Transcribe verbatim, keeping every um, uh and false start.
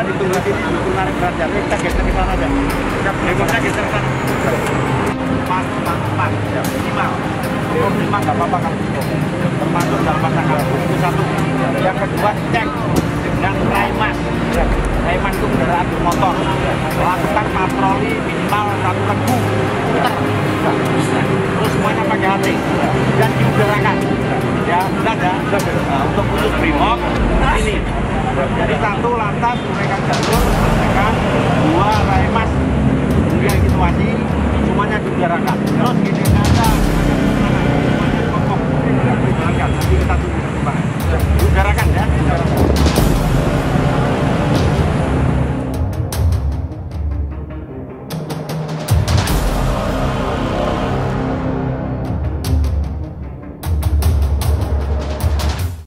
ditunggu sini, dulu narik berat jatuh, kita geser ke sana aja. Remote-nya geser ke sana. Empat, empat, empat, ya, minimal. Umur lima nggak apa-apa kan? Termasuk dalam pasangan itu satu. Yang kedua, cek dengan Raimas. Raimas itu kendaraan bermotor. Lakukan patroli minimal satu ribu meter. Terus semuanya pakai H T dan diudarakan. Ya, sudah ada. Nah, untuk khusus Brimob ini. Jadi satu lantas mereka jalur, mereka dua Raimas